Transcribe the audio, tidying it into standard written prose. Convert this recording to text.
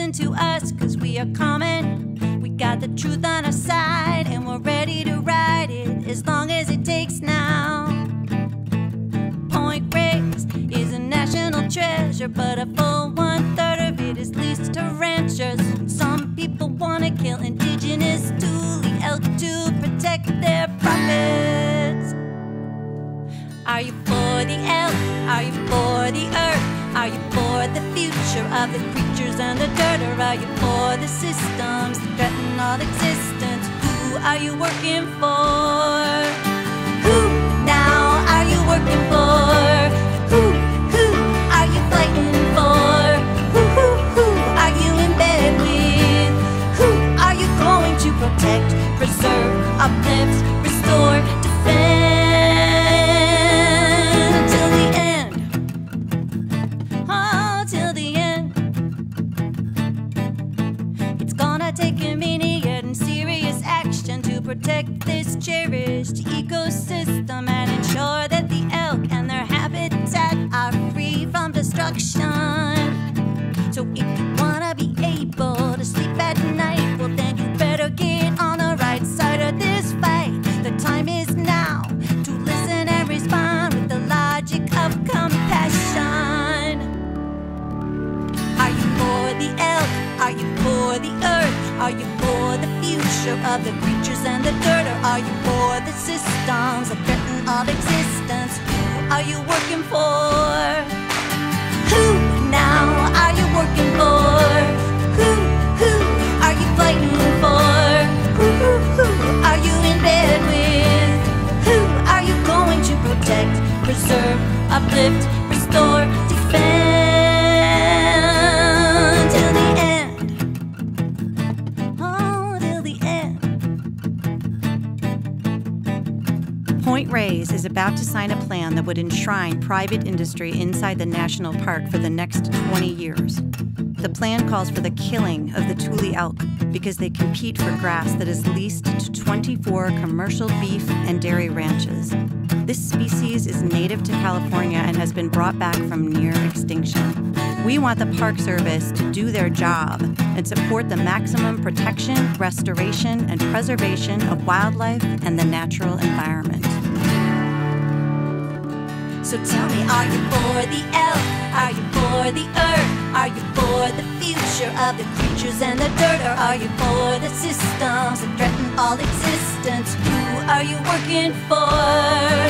listen to us, 'cause we are common. We got the truth on our side, and we're ready to ride it as long as it takes now. Point raised is a national treasure, but a full 1/3 of it is leased to ranchers. Some people want to kill indigenous Tule elk to protect their profits. Are you for the elk? Are you for the earth? Are you for the future of the creatures and the dirt? Or are you for the systems that threaten all existence? Who are you working for? Who now are you working for? Who are you fighting for? Who are you in bed with? Who are you going to protect, preserve, uplift, restore, defend? Till the end. Oh, till the end. It's gonna take immediate and serious action to protect this cherished ecosystem and ensure that the elk and their habitat are free from destruction. So if you wanna be able to sleep at night, well then you better get on the right side of this fight. The time is now to listen and respond with the logic of compassion. Are you for the elk? Are you for the earth? Are you for the future of the creatures and the dirt? Or are you for the systems that threaten all existence? Who are you working for? Who now are you working for? Who are you fighting for? Who are you in bed with? Who are you going to protect, preserve, uplift, restore, defend? Till the end. Oh, till the end. Point Reyes is about to sign a plan that would enshrine private industry inside the national park for the next 20 years. The plan calls for the killing of the Tule elk because they compete for grass that is leased to 24 commercial beef and dairy ranches. This species is native to California and has been brought back from near extinction. We want the Park Service to do their job and support the maximum protection, restoration, and preservation of wildlife and the natural environment. So tell me, are you for the elk? Are you for the earth? Are you for the future of the creatures and the dirt? Or are you for the systems that threaten all existence? Who are you working for?